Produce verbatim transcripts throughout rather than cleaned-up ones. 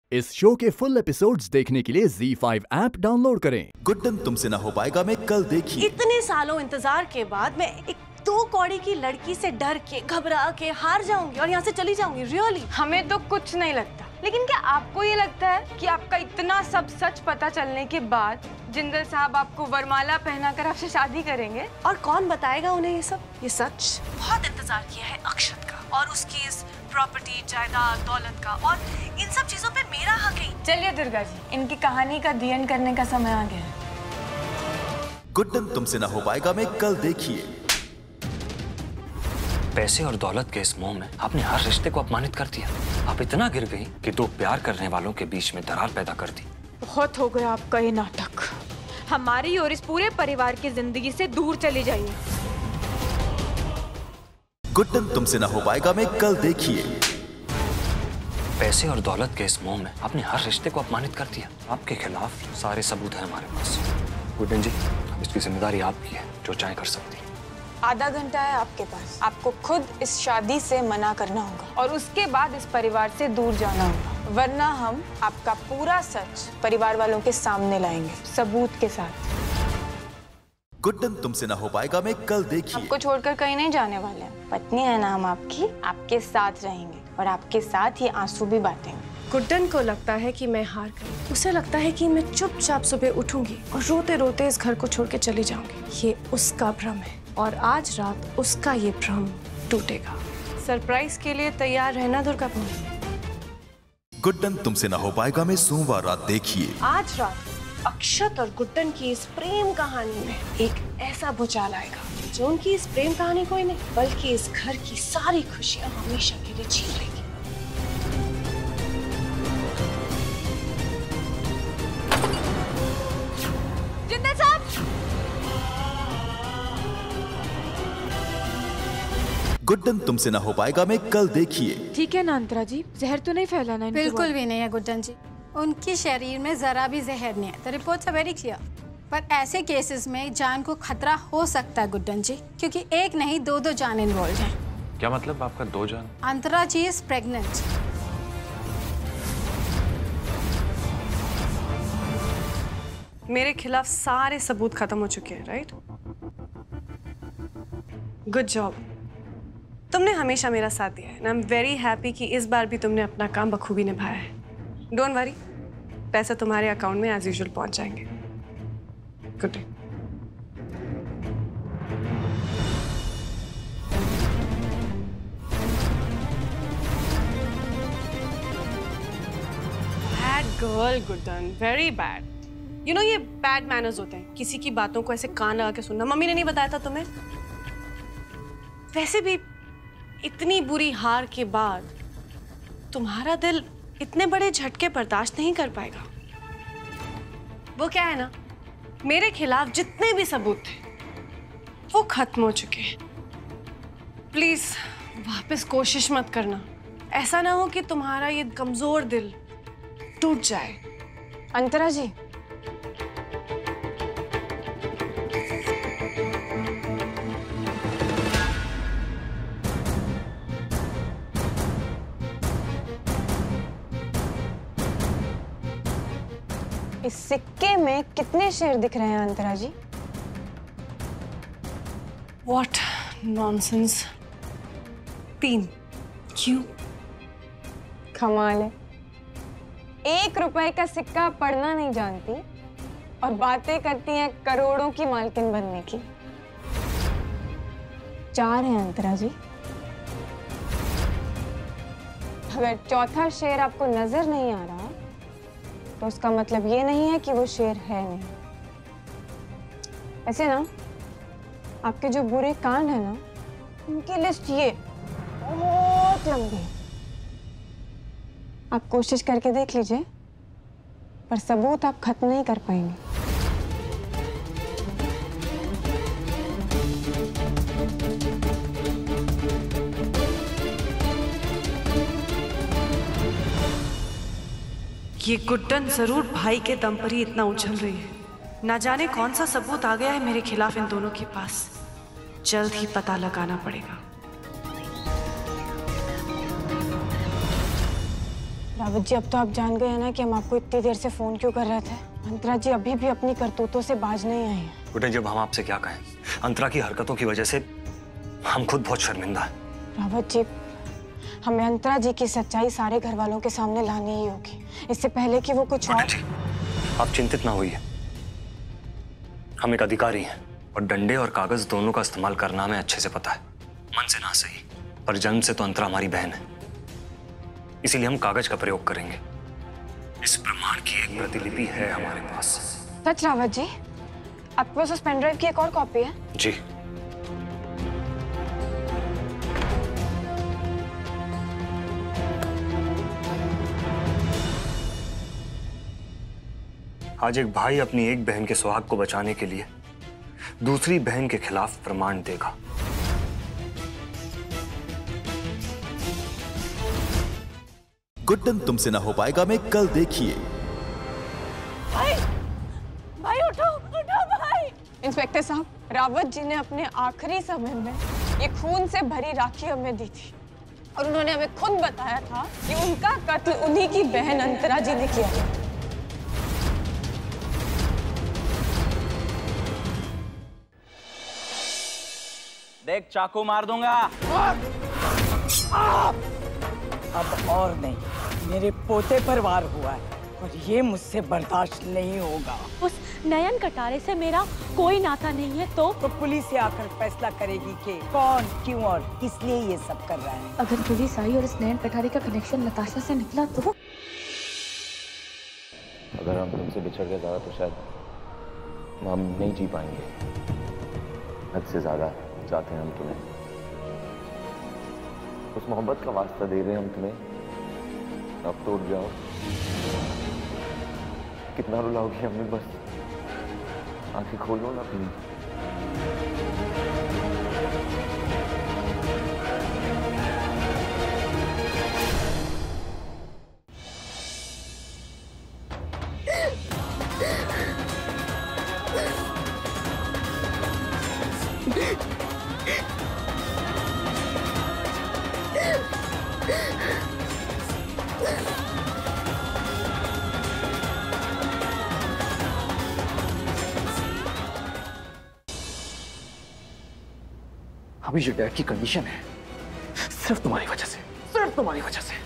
इस शो के full episodes देखने के लिए ज़ी फाइव ऐप डाउनलोड करें। गुड्डन तुमसे ना हो पाएगा मैं कल देखिए। इतने सालों इंतजार के बाद मैं एक दो कौड़ी की लड़की से डर के घबरा के हार जाऊंगी और यहाँ से चली जाऊंगी। रियली हमें तो कुछ नहीं लगता, लेकिन क्या आपको ये लगता है कि आपका इतना सब सच पता चलने के बाद जिंदल साहब आपको वरमाला पहनाकर आपसे शादी करेंगे? और कौन बताएगा उन्हें ये सब, ये सच? बहुत इंतजार किया है अक्षत का और उसकी इस प्रॉपर्टी, जायदाद, दौलत का, और इन सब चीजों पे मेरा हक है। चलिए दुर्गा जी, इनकी कहानी का दी एंड करने का समय आ गया है। गुड्डन तुमसे ना हो पाएगा मैं कल देखिए। पैसे और दौलत के इस मोह में आपने हर रिश्ते को अपमानित कर दिया। आप इतना गिर गई कि दो प्यार करने वालों के बीच में दरार पैदा कर दी। बहुत हो गया आपका ये नाटक। हमारी और इस पूरे परिवार की जिंदगी से दूर चली जाइए। गुड्डन तुमसे ना हो पाएगा मैं कल देखिए। पैसे और दौलत के इस मोह में आपने हर रिश्ते को अपमानित कर दिया। आपके खिलाफ सारे सबूत हैं हमारे पास। गुड्डन जी, इसकी जिम्मेदारी आपकी है, जो चाहे कर सकती है। आधा घंटा है आपके पास। आपको खुद इस शादी से मना करना होगा और उसके बाद इस परिवार से दूर जाना होगा, वरना हम आपका पूरा सच परिवार वालों के सामने लाएंगे, सबूत के साथ। गुड्डन तुमसे ना हो पाएगा मैं कल देखिए। आपको छोड़कर कहीं नहीं जाने वाले हैं। पत्नी है ना हम आपकी, आपके साथ रहेंगे और आपके साथ ये आंसू भी बांटेंगे। गुड्डन को लगता है कि मैं हार गई। उसे लगता है कि मैं चुपचाप सुबह उठूंगी और रोते रोते इस घर को छोड़ के चली जाऊंगी। ये उसका भ्रम है और आज रात उसका ये भ्रम टूटेगा। सरप्राइज के लिए तैयार रहना दुर्गा पूजा। गुड्डन तुमसे ना हो पाएगा मैं सोमवार रात देखिए। आज रात अक्षत और गुड्डन की इस प्रेम कहानी में एक ऐसा भूचाल आएगा जो उनकी इस प्रेम कहानी को ही नहीं बल्कि इस घर की सारी खुशियां हमेशा के लिए छीन लेगी। जिंदल साहब! गुड्डन तुमसे ना हो पाएगा मैं कल देखिए। ठीक है ना अंतरा जी, जहर तो नहीं फैलाना इनके बिल्कुल बाद? भी नहीं है गुड्डन जी, उनके शरीर में जरा भी जहर नहीं है। The reports are very clear. पर ऐसे केसेस में जान को खतरा हो सकता है गुड्डन जी, क्योंकि एक नहीं दो दो जान इन्वॉल्व हैं। क्या मतलब आपका दो जान? Antara ji is pregnant. मेरे खिलाफ सारे सबूत खत्म हो चुके हैं, राइट? Good job. तुमने हमेशा मेरा साथ दिया है। आई एम वेरी हैप्पी कि इस बार भी तुमने अपना काम बखूबी निभाया है। डोंट वरी, पैसे तुम्हारे अकाउंट में एज यूजुअल पहुंच जाएंगे। Good day. Bad girl Guddan, very bad. You know, ये बैड मैनर्स होते हैं, किसी की बातों को ऐसे कान लगा के सुनना। मम्मी ने नहीं बताया था तुम्हें? वैसे भी इतनी बुरी हार के बाद तुम्हारा दिल इतने बड़े झटके बर्दाश्त नहीं कर पाएगा। वो क्या है ना, मेरे खिलाफ जितने भी सबूत थे वो खत्म हो चुके हैं। प्लीज वापस कोशिश मत करना। ऐसा ना हो कि तुम्हारा ये कमजोर दिल टूट जाए। अंतरा जी, इस सिक्के में कितने शेर दिख रहे हैं अंतरा जी? What nonsense। तीन। क्यों? कमाल है, एक रुपए का सिक्का पढ़ना नहीं जानती और बातें करती हैं करोड़ों की मालकिन बनने की। चार हैं अंतरा जी। अगर चौथा शेर आपको नजर नहीं आ रहा तो उसका मतलब ये नहीं है कि वो शेर है नहीं। ऐसे ना, आपके जो बुरे कांड है ना, उनकी लिस्ट ये बहुत लंबी है। आप कोशिश करके देख लीजिए, पर सबूत आप खत्म नहीं कर पाएंगे। ये गुड्डन जरूर भाई के दम पर ही इतना उछल रही है। ना जाने कौन सा सबूत आ गया है मेरे खिलाफ इन दोनों के पास। जल्द ही पता लगाना पड़ेगा। रावत जी, अब तो आप जान गए हैं ना कि हम आपको इतनी देर से फोन क्यों कर रहे थे। अंतरा जी अभी भी अपनी करतूतों से बाज नहीं आई है। गुड्डन, जब हम आपसे क्या कहें, अंतरा की हरकतों की वजह से हम खुद बहुत शर्मिंदा हैं। रावत जी, हमें अंतरा जी की सच्चाई सारे घर वालों के सामने लानी ही होगी, इससे पहले कि वो कुछ और। जी, आप चिंतित ना होइए। हम एक अधिकारी हैं और डंडे और कागज दोनों का इस्तेमाल करना हमें अच्छे से पता है। मन से ना सही, पर जन्म से तो अंतरा हमारी बहन है, इसीलिए हम कागज का प्रयोग करेंगे। इस प्रमाण की एक प्रतिलिपि है हमारे पास। सच रावत जी? आपके पास उस पेन ड्राइव की एक और कॉपी है? जी। आज एक भाई अपनी एक बहन के सुहाग को बचाने के लिए दूसरी बहन के खिलाफ प्रमाण देगा। गुड्डन तुमसे ना हो पाएगा में कल देखिए। भाई, भाई उठो, उठो भाई। इंस्पेक्टर साहब, रावत जी ने अपने आखिरी समय में ये खून से भरी राखी हमें दी थी और उन्होंने हमें खुद बताया था कि उनका कत्ल उन्हीं की बहन अंतरा जी ने किया। देख, चाकू मार दूंगा। अब और नहीं, मेरे पोते पर वार हुआ है और ये मुझसे बर्दाश्त नहीं होगा। उस नयन कटारे से मेरा कोई नाता नहीं है तो तो पुलिस आकर फैसला करेगी कि कौन, क्यों और इसलिए ये सब कर रहा है। अगर पुलिस आई और इस नयन कटारे का कनेक्शन नताशा से निकला तो अगर हम तुमसे बिछड़ गए ज्यादा तो शायद हम नहीं जी पाएंगे। हद से ज्यादा चाहते हैं हम तुम्हें, उस मोहब्बत का वास्ता दे रहे हैं हम तुम्हें। अब तो उठ जाओ, कितना रुलाओगी हमें, बस आंखें खोलो ना प्लीज। अभी जो डैड की कंडीशन है सिर्फ तुम्हारी वजह से, सिर्फ तुम्हारी वजह से।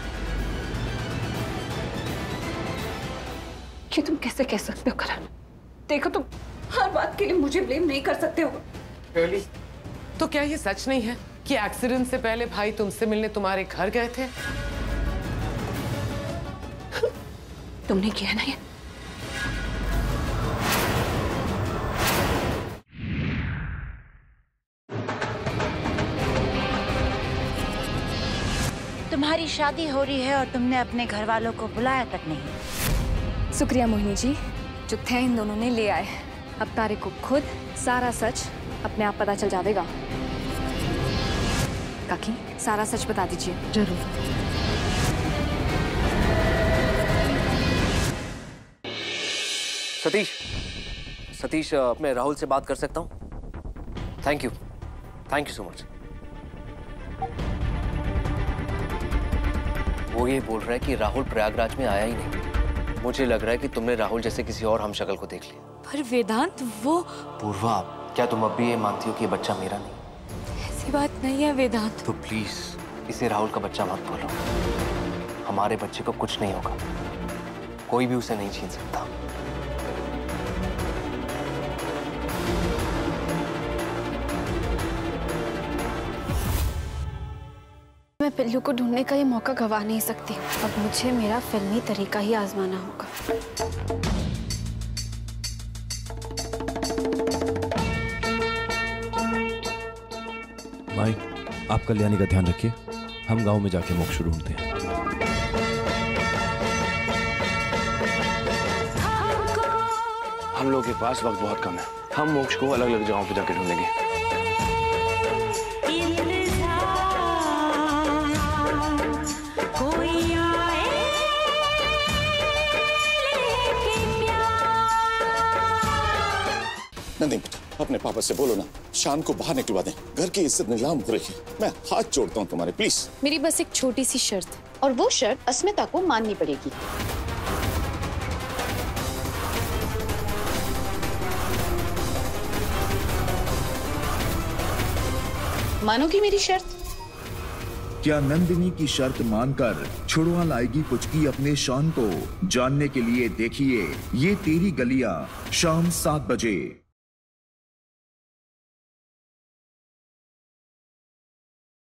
कि तुम कैसे कह सकते हो करण? देखो, तुम हर बात के लिए मुझे ब्लेम नहीं कर सकते हो। really? तो क्या ये सच नहीं है कि एक्सीडेंट से पहले भाई तुमसे मिलने तुम्हारे घर गए थे? तुमने किया ना ये? तुम्हारी शादी हो रही है और तुमने अपने घर वालों को बुलाया तक नहीं। शुक्रिया मोहिनी जी, जो थे इन दोनों ने ले आए। अब तारे को खुद सारा सच अपने आप पता चल जाएगा। काकी, सारा सच बता दीजिए। जरूर। सतीश, सतीश, मैं राहुल से बात कर सकता हूँ? Thank you, thank you so much. वो ये बोल रहा है कि राहुल प्रयागराज में आया ही नहीं। मुझे लग रहा है कि तुमने राहुल जैसे किसी और हमशक्ल को देख लिया। पर वेदांत, वो पूर्वा, क्या तुम अब भी ये मानती हो कि ये बच्चा मेरा नहीं? ऐसी बात नहीं है वेदांत। तो प्लीज इसे राहुल का बच्चा मत बोलो। हमारे बच्चे को कुछ नहीं होगा, कोई भी उसे नहीं छीन सकता। मैं पिल्लू को ढूंढने का ये मौका गवा नहीं सकती। अब मुझे मेरा फिल्मी तरीका ही आजमाना होगा। माई, आप कल्याणी का ध्यान रखिए, हम गांव में जाके मोक्ष ढूंढते हैं। हम लोगों के पास वक्त बहुत कम है, हम मोक्ष को अलग अलग जगहों पे जाके ढूंढेंगे। नंदी बेटा, अपने पापा से बोलो ना, शान को बाहर निकलवा दें। घर की इज्जत नीलाम हो रही है। मैं हाथ जोड़ता हूँ तुम्हारे, प्लीज। मेरी बस एक छोटी सी शर्त, और वो शर्त अस्मिता को माननी पड़ेगी। मानोगी मेरी शर्त? क्या नंदिनी की शर्त मानकर छुड़वा लाएगी पुचकी अपने शान को? जानने के लिए देखिए ये तेरी गलियां शाम सात बजे।